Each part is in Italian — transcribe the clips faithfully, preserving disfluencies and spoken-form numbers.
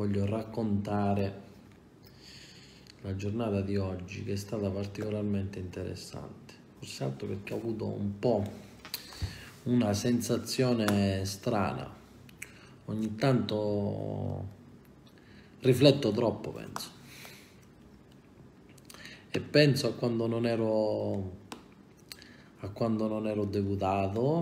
voglio raccontare la giornata di oggi, che è stata particolarmente interessante. Forse altro perché ho avuto un po' una sensazione strana. Ogni tanto rifletto troppo, penso. E penso a quando non ero a quando non ero deputato.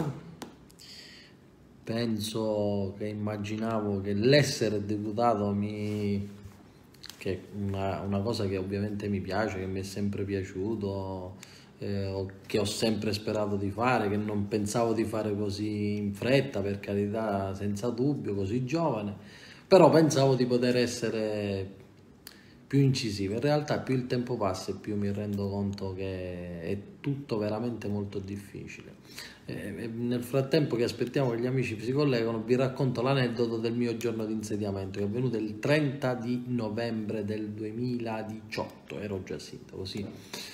Penso che immaginavo che l'essere deputato mi che è una, una cosa che ovviamente mi piace, che mi è sempre piaciuto, eh, che ho sempre sperato di fare, che non pensavo di fare così in fretta, per carità, senza dubbio, così giovane, però pensavo di poter essere più incisivo. In realtà più il tempo passa e più mi rendo conto che è tutto veramente molto difficile. E nel frattempo che aspettiamo che gli amici si collegano, vi racconto l'aneddoto del mio giorno di insediamento, che è avvenuto il trenta di novembre del duemiladiciotto, ero già sindaco, sì.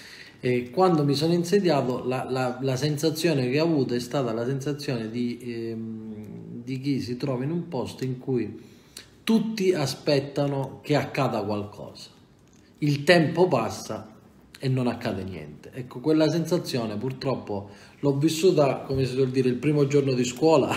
E quando mi sono insediato la, la, la sensazione che ho avuto è stata la sensazione di, ehm, di chi si trova in un posto in cui tutti aspettano che accada qualcosa, il tempo passa e non accade niente. Ecco, quella sensazione purtroppo l'ho vissuta, come si suol dire, il primo giorno di scuola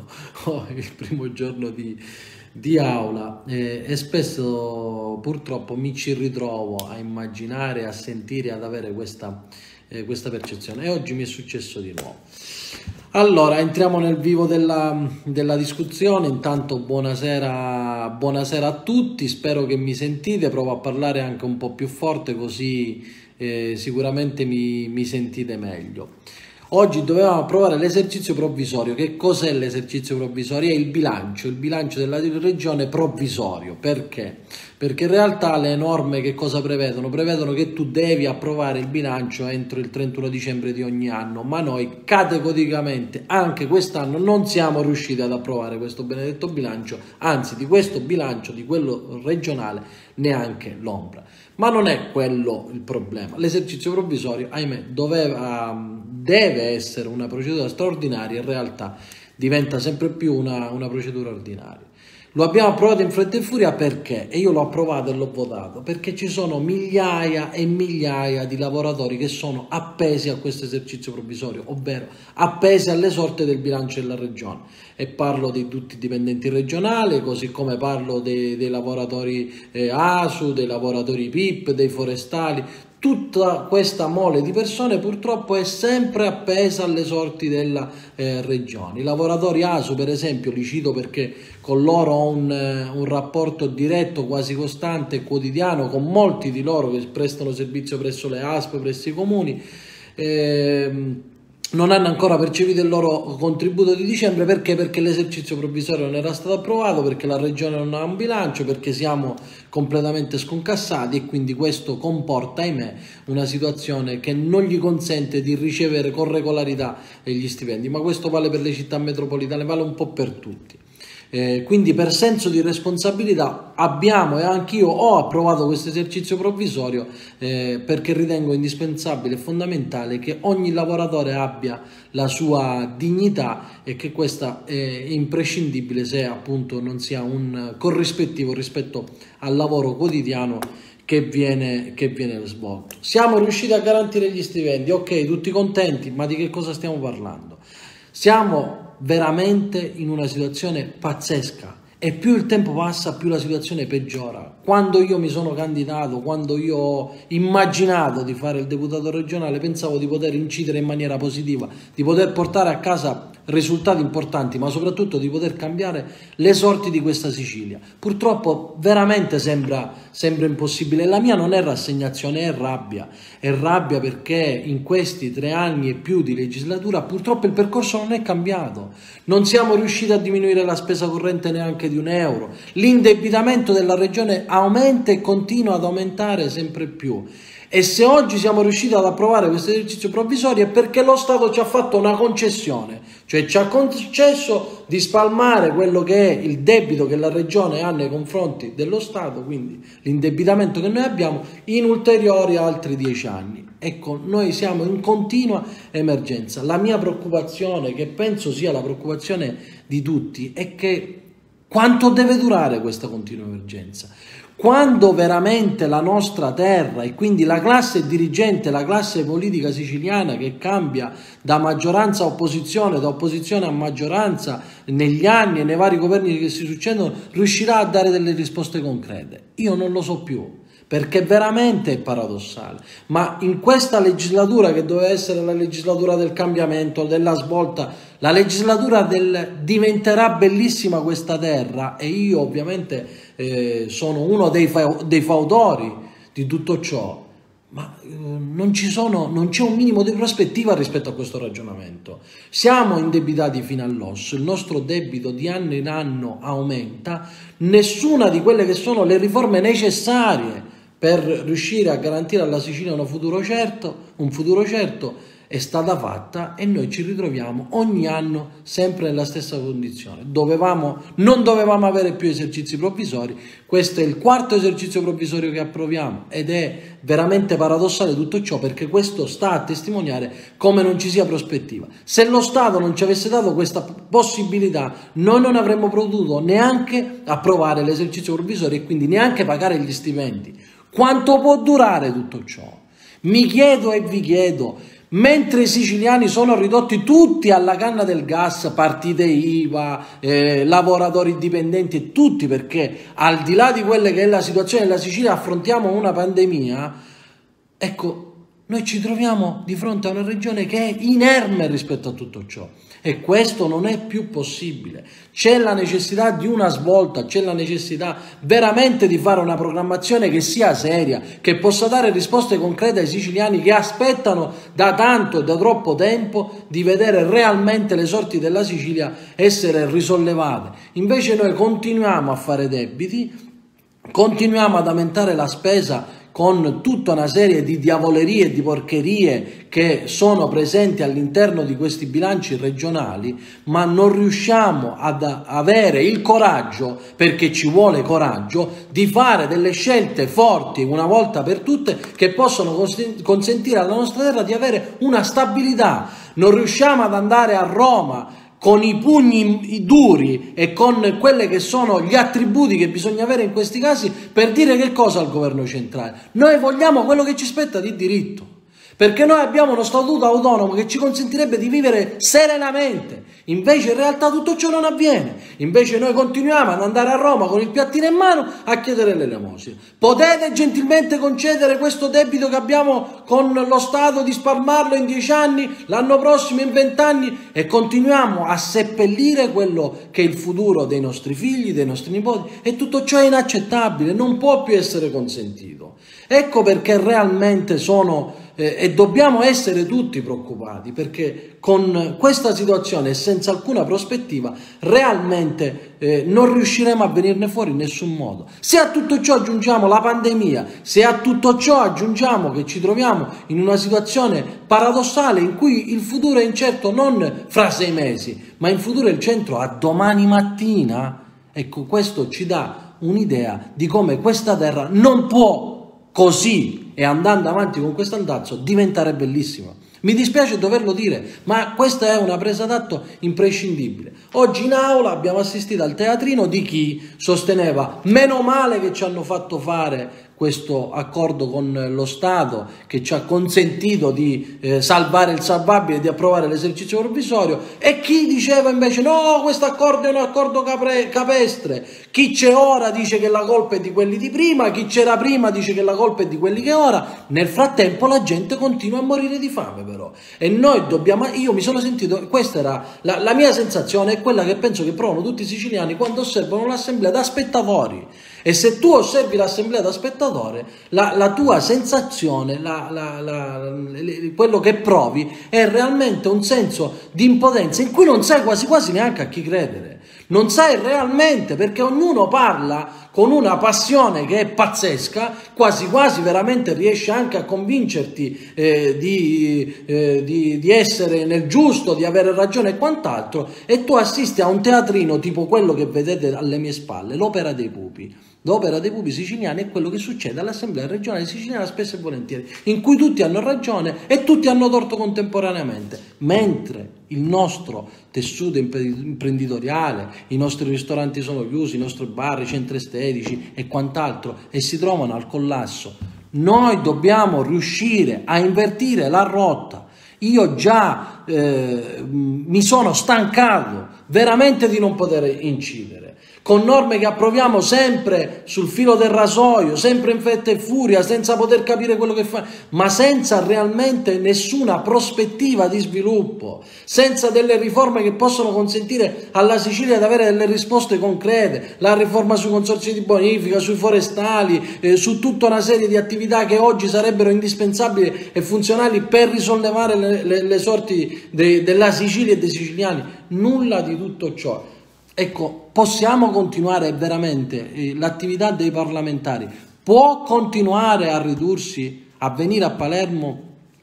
o il primo giorno di, di aula, e, e spesso purtroppo mi ci ritrovo a immaginare, a sentire, ad avere questa, eh, questa percezione, e oggi mi è successo di nuovo. Allora, entriamo nel vivo della, della discussione. Intanto buonasera, buonasera a tutti, spero che mi sentite, provo a parlare anche un po' più forte, così eh, sicuramente mi, mi sentite meglio. Oggi dovevamo approvare l'esercizio provvisorio. Che cos'è l'esercizio provvisorio? È il bilancio, il bilancio della regione provvisorio. Perché? Perché in realtà le norme che cosa prevedono? Prevedono che tu devi approvare il bilancio entro il trentuno dicembre di ogni anno, ma noi categoricamente anche quest'anno non siamo riusciti ad approvare questo benedetto bilancio, anzi di questo bilancio, di quello regionale, neanche l'ombra. Ma non è quello il problema. L'esercizio provvisorio, ahimè, doveva, deve essere una procedura straordinaria, in realtà diventa sempre più una, una procedura ordinaria. Lo abbiamo approvato in fretta e furia perché? E io l'ho approvato e l'ho votato perché ci sono migliaia e migliaia di lavoratori che sono appesi a questo esercizio provvisorio, ovvero appesi alle sorti del bilancio della regione. E parlo di tutti i dipendenti regionali, così come parlo dei, dei lavoratori eh, A S U, dei lavoratori P I P, dei forestali. Tutta questa mole di persone purtroppo è sempre appesa alle sorti della eh, regione. I lavoratori A S U, per esempio, li cito perché con loro ho un, un rapporto diretto, quasi costante e quotidiano, con molti di loro che prestano servizio presso le A S P, presso i comuni. Eh, non hanno ancora percepito il loro contributo di dicembre. Perché? Perché l'esercizio provvisorio non era stato approvato, perché la regione non ha un bilancio, perché siamo completamente sconcassati, e quindi questo comporta, ahimè, una situazione che non gli consente di ricevere con regolarità gli stipendi. Ma questo vale per le città metropolitane, vale un po' per tutti. Eh, quindi per senso di responsabilità abbiamo, e anch'io ho approvato questo esercizio provvisorio eh, perché ritengo indispensabile e fondamentale che ogni lavoratore abbia la sua dignità, e che questa è imprescindibile se appunto non sia un corrispettivo rispetto al lavoro quotidiano che viene, che viene svolto. Siamo riusciti a garantire gli stipendi, ok, tutti contenti, ma di che cosa stiamo parlando? Siamo veramente in una situazione pazzesca, e più il tempo passa più la situazione peggiora. Quando io mi sono candidato, quando io ho immaginato di fare il deputato regionale, pensavo di poter incidere in maniera positiva, di poter portare a casa risultati importanti, ma soprattutto di poter cambiare le sorti di questa Sicilia. Purtroppo veramente sembra, sembra impossibile. La mia non è rassegnazione, è rabbia. È rabbia perché in questi tre anni e più di legislatura purtroppo il percorso non è cambiato. Non siamo riusciti a diminuire la spesa corrente neanche di un euro. L'indebitamento della regione aumenta e continua ad aumentare sempre più. E se oggi siamo riusciti ad approvare questo esercizio provvisorio è perché lo Stato ci ha fatto una concessione, cioè ci ha concesso di spalmare quello che è il debito che la regione ha nei confronti dello Stato, quindi l'indebitamento che noi abbiamo, in ulteriori altri dieci anni. Ecco, noi siamo in continua emergenza. La mia preoccupazione, che penso sia la preoccupazione di tutti, è che Quanto deve durare questa continua emergenza? Quando veramente la nostra terra e quindi la classe dirigente, la classe politica siciliana che cambia da maggioranza a opposizione, da opposizione a maggioranza negli anni e nei vari governi che si succedono, riuscirà a dare delle risposte concrete? Io non lo so più, perché veramente è paradossale. Ma in questa legislatura, che doveva essere la legislatura del cambiamento, della svolta, la legislatura del diventerà bellissima questa terra, e io ovviamente eh, sono uno dei, fa dei fautori di tutto ciò, ma eh, non ci sono, non c'è un minimo di prospettiva rispetto a questo ragionamento. Siamo indebitati fino all'osso, il nostro debito di anno in anno aumenta, nessuna di quelle che sono le riforme necessarie per riuscire a garantire alla Sicilia un futuro certo, un futuro certo è stata fatta, e noi ci ritroviamo ogni anno sempre nella stessa condizione. Dovevamo, non dovevamo avere più esercizi provvisori, questo è il quarto esercizio provvisorio che approviamo, ed è veramente paradossale tutto ciò, perché questo sta a testimoniare come non ci sia prospettiva. Se lo Stato non ci avesse dato questa possibilità, noi non avremmo potuto neanche approvare l'esercizio provvisorio e quindi neanche pagare gli stipendi. Quanto può durare tutto ciò? Mi chiedo e vi chiedo, mentre i siciliani sono ridotti tutti alla canna del gas, partite I V A, eh, lavoratori dipendenti e tutti, perché al di là di quella che è la situazione della Sicilia affrontiamo una pandemia, ecco, noi ci troviamo di fronte a una regione che è inerme rispetto a tutto ciò, e questo non è più possibile. C'è la necessità di una svolta, c'è la necessità veramente di fare una programmazione che sia seria, che possa dare risposte concrete ai siciliani che aspettano da tanto e da troppo tempo di vedere realmente le sorti della Sicilia essere risollevate. Invece noi continuiamo a fare debiti, continuiamo ad aumentare la spesa con tutta una serie di diavolerie e di porcherie che sono presenti all'interno di questi bilanci regionali, ma non riusciamo ad avere il coraggio, perché ci vuole coraggio, di fare delle scelte forti una volta per tutte che possono consentire alla nostra terra di avere una stabilità. Non riusciamo ad andare a Roma con i pugni duri e con quelli che sono gli attributi che bisogna avere in questi casi per dire che cosa al governo centrale. Noi vogliamo quello che ci spetta di diritto, perché noi abbiamo uno statuto autonomo che ci consentirebbe di vivere serenamente. Invece in realtà tutto ciò non avviene. Invece noi continuiamo ad andare a Roma con il piattino in mano a chiedere l'elemosina. Potete gentilmente concedere questo debito che abbiamo con lo Stato, di spalmarlo in dieci anni, l'anno prossimo in vent'anni, e continuiamo a seppellire quello che è il futuro dei nostri figli, dei nostri nipoti, e tutto ciò è inaccettabile, non può più essere consentito. Ecco perché realmente sono Eh, e dobbiamo essere tutti preoccupati, perché con questa situazione e senza alcuna prospettiva realmente eh, non riusciremo a venirne fuori in nessun modo. Se a tutto ciò aggiungiamo la pandemia, se a tutto ciò aggiungiamo che ci troviamo in una situazione paradossale in cui il futuro è incerto non fra sei mesi, ma in futuro è il centro a domani mattina, ecco, questo ci dà un'idea di come questa terra non può così, e andando avanti con questo andazzo, diventare bellissima. Mi dispiace doverlo dire, ma questa è una presa d'atto imprescindibile. Oggi in aula abbiamo assistito al teatrino di chi sosteneva: meno male che ci hanno fatto fare questo accordo con lo Stato che ci ha consentito di eh, salvare il salvabile e di approvare l'esercizio provvisorio, e chi diceva invece no, questo accordo è un accordo capre capestre. Chi c'è ora dice che la colpa è di quelli di prima, chi c'era prima dice che la colpa è di quelli che ora. Nel frattempo la gente continua a morire di fame però, e noi dobbiamo, io mi sono sentito, questa era la, la mia sensazione, è quella che penso che provano tutti i siciliani quando osservano l'assemblea da spettatori. E se tu osservi l'assemblea da spettatore, la, la tua sensazione, la, la, la, quello che provi è realmente un senso di impotenza in cui non sai quasi quasi neanche a chi credere. Non sai realmente, perché ognuno parla con una passione che è pazzesca, quasi quasi veramente riesce anche a convincerti eh, di, eh, di, di essere nel giusto, di avere ragione e quant'altro, e tu assisti a un teatrino tipo quello che vedete alle mie spalle, l'Opera dei Pupi. L'Opera dei Pupi siciliani è quello che succede all'Assemblea regionale siciliana spesso e volentieri, in cui tutti hanno ragione e tutti hanno torto contemporaneamente, mentre il nostro tessuto imprenditoriale, i nostri ristoranti sono chiusi, i nostri bar, i centri estetici e quant'altro, e si trovano al collasso. Noi dobbiamo riuscire a invertire la rotta. Io già eh, mi sono stancato veramente di non poter incidere con norme che approviamo sempre sul filo del rasoio, sempre in fretta e furia, senza poter capire quello che fa, ma senza realmente nessuna prospettiva di sviluppo, senza delle riforme che possono consentire alla Sicilia di avere delle risposte concrete, la riforma sui consorzi di bonifica, sui forestali, eh, su tutta una serie di attività che oggi sarebbero indispensabili e funzionali per risollevare le, le, le sorti de, della Sicilia e dei siciliani. Nulla di tutto ciò. Ecco, possiamo continuare veramente, eh, l'attività dei parlamentari può continuare a ridursi a venire a Palermo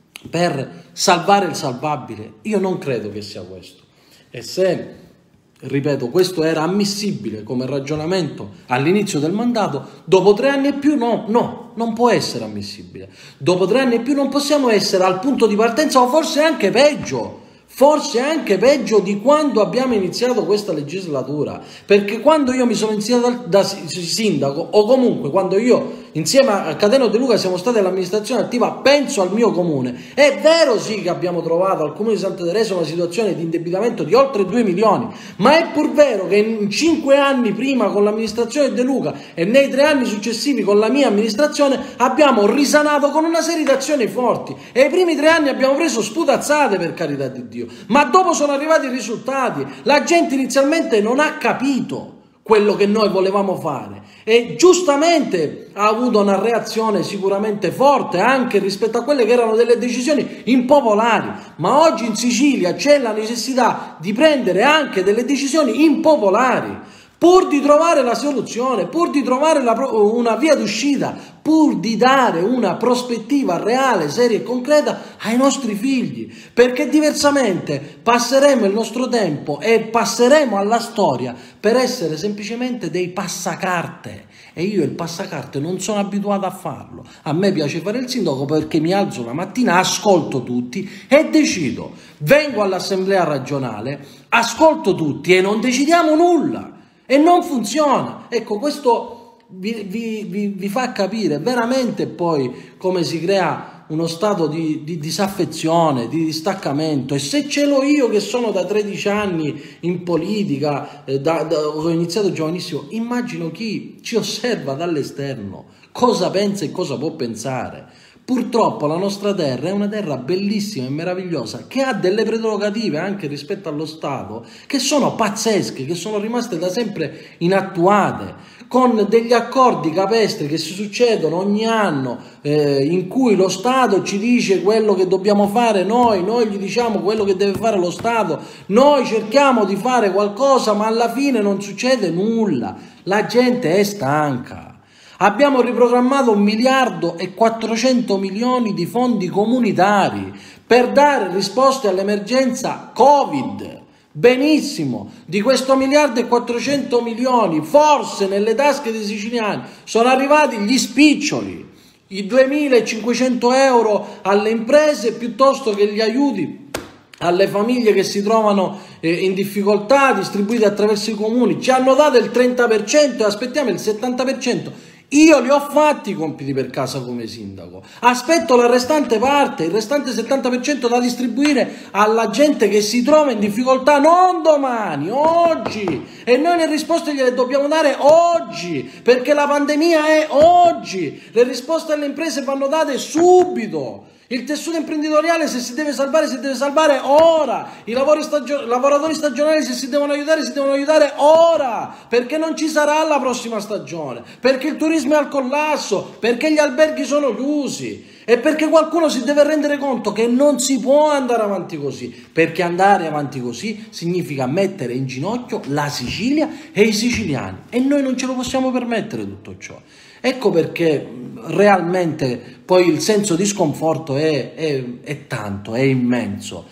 per salvare il salvabile? Io non credo che sia questo. E se, ripeto, questo era ammissibile come ragionamento all'inizio del mandato, dopo tre anni e più no, no, non può essere ammissibile. Dopo tre anni e più non possiamo essere al punto di partenza, o forse anche peggio. Forse anche peggio di quando abbiamo iniziato questa legislatura, perché quando io mi sono iniziato da, da sindaco, o comunque quando io insieme a Cateno De Luca siamo stati all'amministrazione attiva, penso al mio comune, è vero sì che abbiamo trovato al comune di Santa Teresa una situazione di indebitamento di oltre due milioni, ma è pur vero che in cinque anni prima con l'amministrazione De Luca e nei tre anni successivi con la mia amministrazione abbiamo risanato con una serie di azioni forti, e i primi tre anni abbiamo preso sputazzate, per carità di Dio, ma dopo sono arrivati i risultati. La gente inizialmente non ha capito quello che noi volevamo fare e giustamente ha avuto una reazione sicuramente forte anche rispetto a quelle che erano delle decisioni impopolari, ma oggi in Sicilia c'è la necessità di prendere anche delle decisioni impopolari pur di trovare la soluzione, pur di trovare la, una via d'uscita, pur di dare una prospettiva reale, seria e concreta ai nostri figli, perché diversamente passeremo il nostro tempo e passeremo alla storia per essere semplicemente dei passacarte, e io il passacarte non sono abituato a farlo. A me piace fare il sindaco perché mi alzo la mattina, ascolto tutti e decido, vengo all'assemblea regionale, ascolto tutti e non decidiamo nulla. E non funziona. Ecco, questo vi, vi, vi, vi fa capire veramente poi come si crea uno stato di, di disaffezione, di distaccamento. E se ce l'ho io che sono da tredici anni in politica, eh, da, da, ho iniziato giovanissimo, immagino chi ci osserva dall'esterno cosa pensa e cosa può pensare. Purtroppo la nostra terra è una terra bellissima e meravigliosa che ha delle prerogative anche rispetto allo Stato che sono pazzesche, che sono rimaste da sempre inattuate, con degli accordi capestri che si succedono ogni anno, eh, in cui lo Stato ci dice quello che dobbiamo fare noi, noi gli diciamo quello che deve fare lo Stato, noi cerchiamo di fare qualcosa ma alla fine non succede nulla, la gente è stanca. Abbiamo riprogrammato un miliardo e quattrocento milioni di fondi comunitari per dare risposte all'emergenza Covid. Benissimo, di questo miliardo e quattrocento milioni, forse nelle tasche dei siciliani sono arrivati gli spiccioli, i duemilacinquecento euro alle imprese piuttosto che gli aiuti alle famiglie che si trovano eh, in difficoltà, distribuiti attraverso i comuni. Ci hanno dato il trenta per cento e aspettiamo il settanta per cento. Io li ho fatti i compiti per casa come sindaco, aspetto la restante parte, il restante settanta per cento da distribuire alla gente che si trova in difficoltà, non domani, oggi, e noi le risposte gliele dobbiamo dare oggi, perché la pandemia è oggi, le risposte alle imprese vanno date subito. Il tessuto imprenditoriale, se si deve salvare, si deve salvare ora. I lavori stagio- lavoratori stagionali, se si devono aiutare, si devono aiutare ora, perché non ci sarà la prossima stagione, perché il turismo è al collasso, perché gli alberghi sono chiusi e perché qualcuno si deve rendere conto che non si può andare avanti così, perché andare avanti così significa mettere in ginocchio la Sicilia e i siciliani, e noi non ce lo possiamo permettere tutto ciò. Ecco perché realmente poi il senso di sconforto è, è, è tanto, è immenso,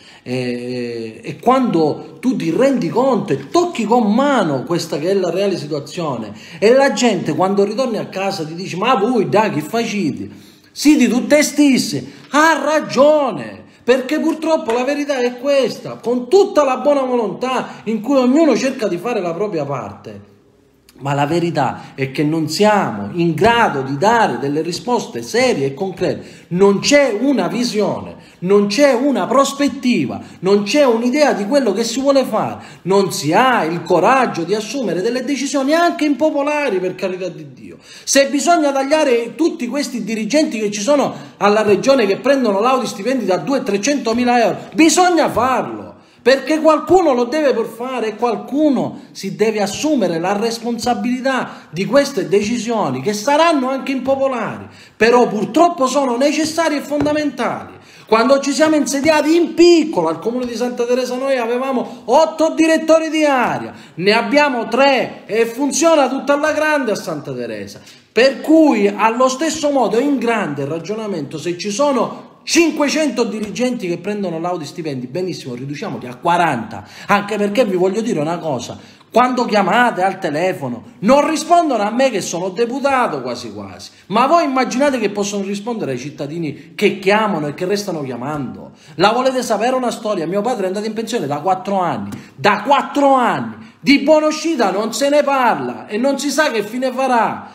e, e quando tu ti rendi conto e tocchi con mano questa che è la reale situazione, e la gente quando ritorni a casa ti dice: ma voi dai, che facite? Siete tutte stesse, ha ragione, Perché purtroppo la verità è questa, con tutta la buona volontà in cui ognuno cerca di fare la propria parte. Ma la verità è che non siamo in grado di dare delle risposte serie e concrete. Non c'è una visione, non c'è una prospettiva, non c'è un'idea di quello che si vuole fare. Non si ha il coraggio di assumere delle decisioni anche impopolari, per carità di Dio. Se bisogna tagliare tutti questi dirigenti che ci sono alla regione che prendono laudi stipendi da duecento trecento mila euro, bisogna farlo. Perché qualcuno lo deve per fare e qualcuno si deve assumere la responsabilità di queste decisioni che saranno anche impopolari, però purtroppo sono necessarie e fondamentali. Quando ci siamo insediati in piccolo al comune di Santa Teresa noi avevamo otto direttori di area, ne abbiamo tre e funziona tutta alla grande a Santa Teresa. Per cui allo stesso modo in grande il ragionamento, se ci sono cinquecento dirigenti che prendono laudi stipendi, benissimo, riduciamoli a quaranta, anche perché vi voglio dire una cosa, quando chiamate al telefono non rispondono a me che sono deputato quasi quasi, ma voi immaginate che possono rispondere ai cittadini che chiamano e che restano chiamando? La volete sapere una storia? Mio padre è andato in pensione da quattro anni, da quattro anni, di buonuscita non se ne parla e non si sa che fine farà.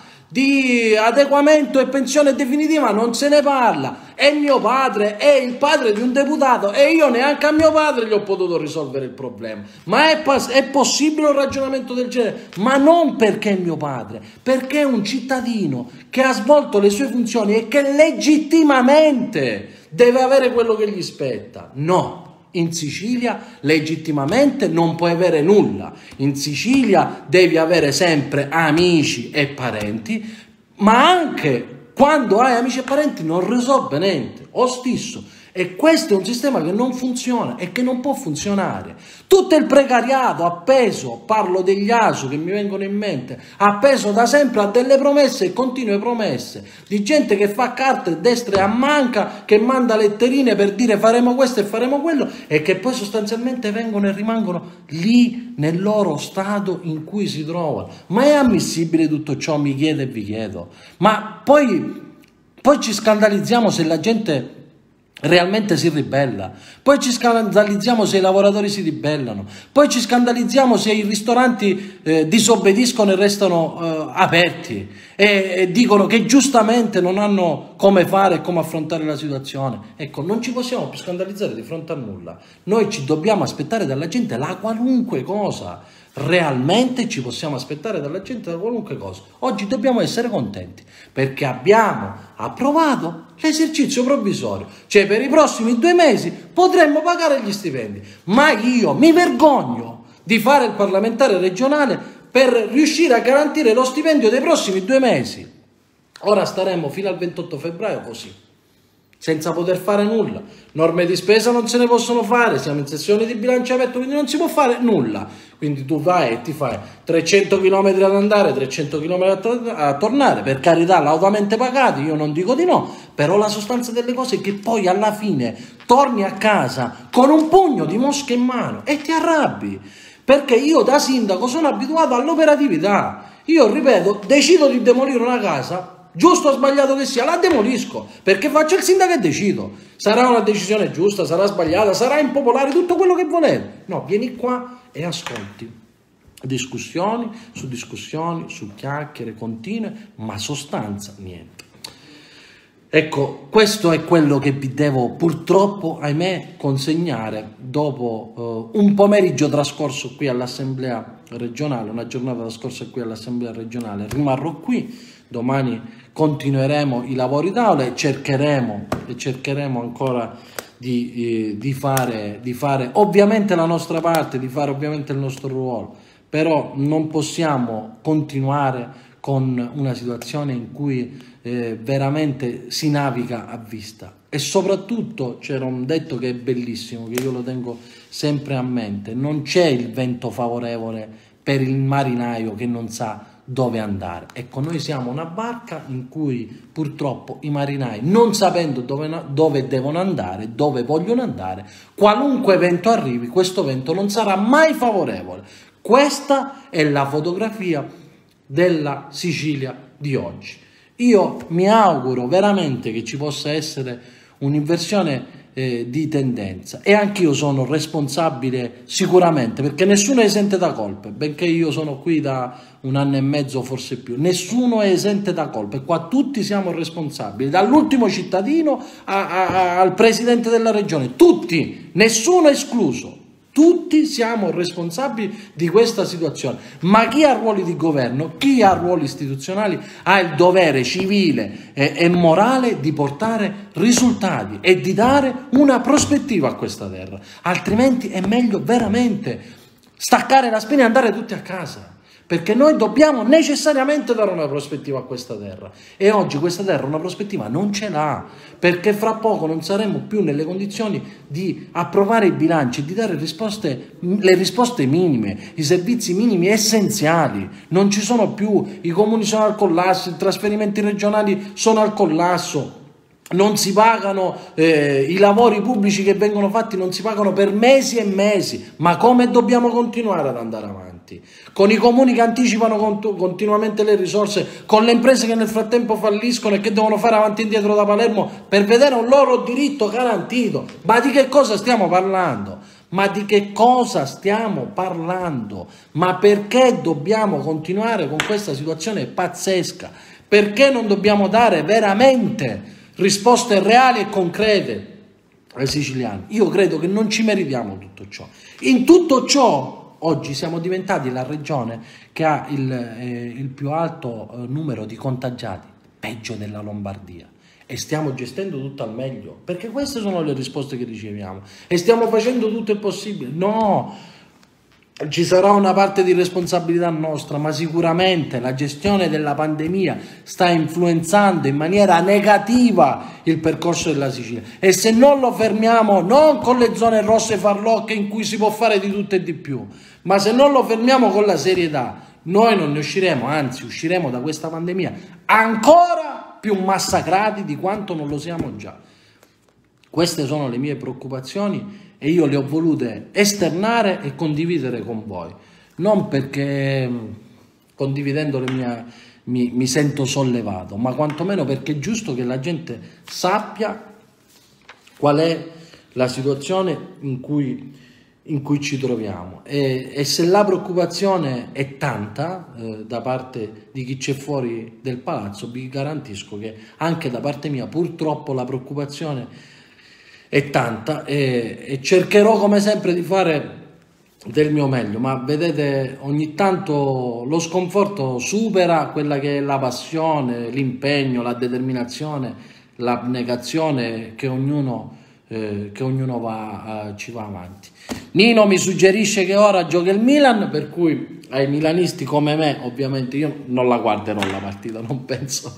Di adeguamento e pensione definitiva non se ne parla, e mio padre è il padre di un deputato e io neanche a mio padre gli ho potuto risolvere il problema. Ma è, è possibile un ragionamento del genere? Ma non perché è mio padre, perché è un cittadino che ha svolto le sue funzioni e che legittimamente deve avere quello che gli spetta. No. In Sicilia legittimamente non puoi avere nulla, in Sicilia devi avere sempre amici e parenti, ma anche quando hai amici e parenti non risolve niente, o stesso. E questo è un sistema che non funziona e che non può funzionare. Tutto il precariato appeso, parlo degli A S U che mi vengono in mente, appeso da sempre a delle promesse e continue promesse, di gente che fa carte destre a manca, che manda letterine per dire faremo questo e faremo quello, e che poi sostanzialmente vengono e rimangono lì nel loro stato in cui si trovano. Ma è ammissibile tutto ciò, mi chiedo e vi chiedo? Ma poi, poi ci scandalizziamo se la gente realmente si ribella, poi ci scandalizziamo se i lavoratori si ribellano, poi ci scandalizziamo se i ristoranti eh, disobbediscono e restano eh, aperti e, e dicono che giustamente non hanno come fare e come affrontare la situazione. Ecco, non ci possiamo più scandalizzare di fronte a nulla, noi ci dobbiamo aspettare dalla gente la qualunque cosa. Realmente ci possiamo aspettare dalla gente da qualunque cosa. Oggi dobbiamo essere contenti perché abbiamo approvato l'esercizio provvisorio, cioè per i prossimi due mesi potremmo pagare gli stipendi, ma io mi vergogno di fare il parlamentare regionale per riuscire a garantire lo stipendio dei prossimi due mesi. Ora staremo fino al ventotto febbraio così, senza poter fare nulla. Norme di spesa non se ne possono fare, siamo in sessione di bilanciamento, quindi non si può fare nulla. Quindi tu vai e ti fai trecento chilometri ad andare, trecento chilometri a tornare, per carità lautamente pagati, io non dico di no, però la sostanza delle cose è che poi alla fine torni a casa con un pugno di mosche in mano e ti arrabbi, perché io da sindaco sono abituato all'operatività. Io ripeto, decido di demolire una casa, giusto o sbagliato che sia, la demolisco, perché faccio il sindaco e decido. Sarà una decisione giusta, sarà sbagliata, sarà impopolare, tutto quello che volete. No, vieni qua e ascolti. Discussioni su discussioni, su chiacchiere continue, ma sostanza niente. Ecco, questo è quello che vi devo purtroppo, ahimè, consegnare dopo uh, un pomeriggio trascorso qui all'Assemblea regionale, una giornata trascorsa qui all'Assemblea regionale. Rimarrò qui, domani continueremo i lavori d'aula e cercheremo, e cercheremo ancora di, eh, di, fare, di fare ovviamente la nostra parte, di fare ovviamente il nostro ruolo, però non possiamo continuare con una situazione in cui eh, veramente si naviga a vista. E soprattutto c'era un detto che è bellissimo, che io lo tengo sempre a mente: non c'è il vento favorevole per il marinaio che non sa dove andare. Ecco, noi siamo una barca in cui purtroppo i marinai, non sapendo dove, dove devono andare, dove vogliono andare, qualunque vento arrivi, questo vento non sarà mai favorevole. Questa è la fotografia della Sicilia di oggi. Io mi auguro veramente che ci possa essere un'inversione eh, di tendenza. E anch'io sono responsabile sicuramente, perché nessuno è esente da colpe, benché io sono qui da un anno e mezzo, forse più, nessuno è esente da colpe, qua tutti siamo responsabili, dall'ultimo cittadino a, a, a, al presidente della regione, tutti, nessuno escluso. Tutti siamo responsabili di questa situazione, ma chi ha ruoli di governo, chi ha ruoli istituzionali ha il dovere civile e, e morale di portare risultati e di dare una prospettiva a questa terra, altrimenti è meglio veramente staccare la spina e andare tutti a casa. Perché noi dobbiamo necessariamente dare una prospettiva a questa terra e oggi questa terra una prospettiva non ce l'ha, perché fra poco non saremo più nelle condizioni di approvare i bilanci e di dare risposte, le risposte minime, i servizi minimi essenziali. Non ci sono più, i comuni sono al collasso, i trasferimenti regionali sono al collasso. Non si pagano, eh, i lavori pubblici che vengono fatti non si pagano per mesi e mesi, ma come dobbiamo continuare ad andare avanti? Con i comuni che anticipano cont- continuamente le risorse, con le imprese che nel frattempo falliscono e che devono fare avanti e indietro da Palermo per vedere un loro diritto garantito. Ma di che cosa stiamo parlando? Ma di che cosa stiamo parlando? Ma perché dobbiamo continuare con questa situazione pazzesca? Perché non dobbiamo dare veramente risposte reali e concrete ai siciliani? Io credo che non ci meritiamo tutto ciò. In tutto ciò oggi siamo diventati la regione che ha il, eh, il più alto eh, numero di contagiati, peggio della Lombardia, e stiamo gestendo tutto al meglio, perché queste sono le risposte che riceviamo e stiamo facendo tutto il possibile. No, ci sarà una parte di responsabilità nostra, ma sicuramente la gestione della pandemia sta influenzando in maniera negativa il percorso della Sicilia, e se non lo fermiamo, non con le zone rosse farlocche in cui si può fare di tutto e di più, ma se non lo fermiamo con la serietà, noi non ne usciremo, anzi usciremo da questa pandemia ancora più massacrati di quanto non lo siamo già. Queste sono le mie preoccupazioni e io le ho volute esternare e condividere con voi, non perché condividendo le mie mi, mi sento sollevato, ma quantomeno perché è giusto che la gente sappia qual è la situazione in cui, in cui ci troviamo, e, e se la preoccupazione è tanta eh, da parte di chi c'è fuori del palazzo, vi garantisco che anche da parte mia purtroppo la preoccupazione è tanta, e, e cercherò come sempre di fare del mio meglio, ma vedete, ogni tanto lo sconforto supera quella che è la passione, l'impegno, la determinazione, l'abnegazione che ognuno, eh, che ognuno va, eh, ci va avanti. Nino mi suggerisce che ora gioca il Milan, per cui ai milanisti come me, ovviamente io non la guarderò la partita, non penso,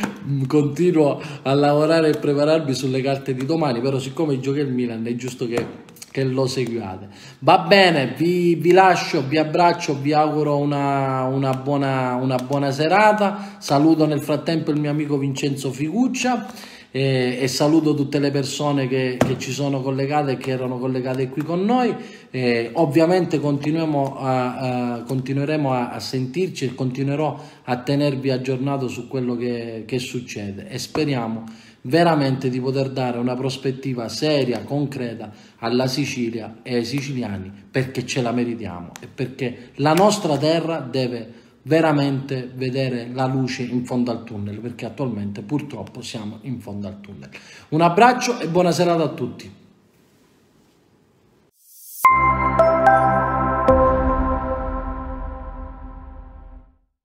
continuo a lavorare e prepararmi sulle carte di domani, però siccome gioca il Milan è giusto che, che lo seguiate. Va bene, vi, vi lascio, vi abbraccio, vi auguro una, una, buona, una buona serata, saluto nel frattempo il mio amico Vincenzo Figuccia, E, e saluto tutte le persone che, che ci sono collegate e che erano collegate qui con noi. E ovviamente continuiamo a, a, continueremo a, a sentirci e continuerò a tenervi aggiornato su quello che, che succede, e speriamo veramente di poter dare una prospettiva seria, concreta alla Sicilia e ai siciliani, perché ce la meritiamo e perché la nostra terra deve veramente vedere la luce in fondo al tunnel, perché attualmente purtroppo siamo in fondo al tunnel. Un abbraccio e buona serata a tutti.